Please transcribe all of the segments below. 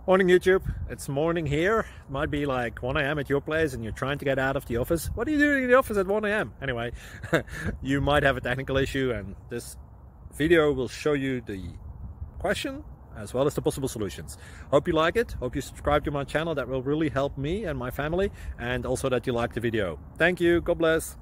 Morning YouTube, it's morning here. It might be like 1 a.m. at your place and you're trying to get out of the office. What are you doing in the office at 1 a.m? Anyway, you might have a technical issue and this video will show you the question as well as the possible solutions. Hope you like it, hope you subscribe to my channel. That will really help me and my family, and also that you like the video. Thank you, God bless.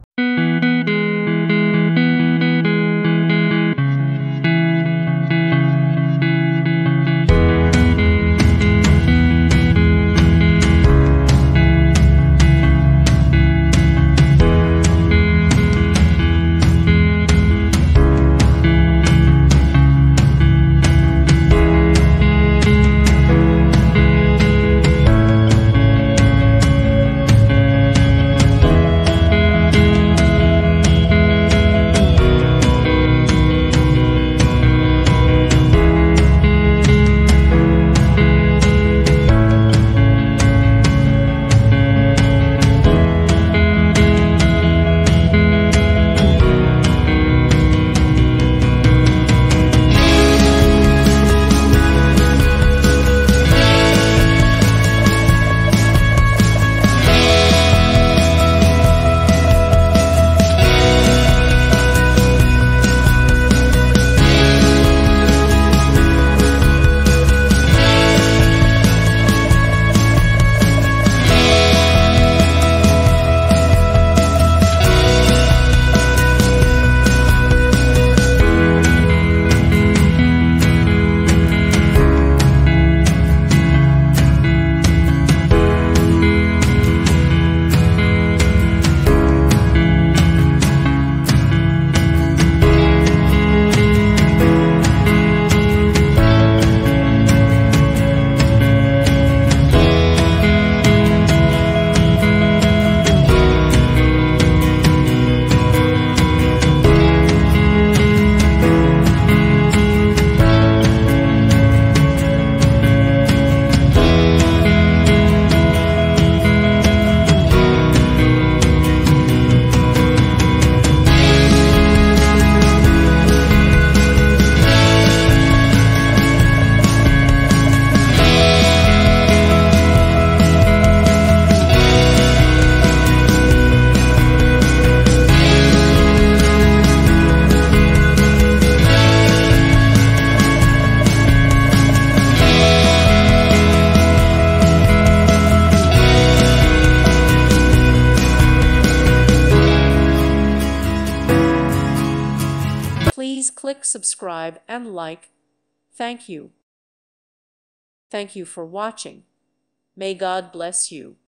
Please click subscribe and like. Thank you. Thank you for watching. May God bless you.